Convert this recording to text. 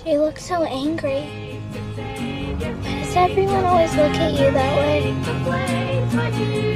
You look so angry. Why does everyone always look at you that way?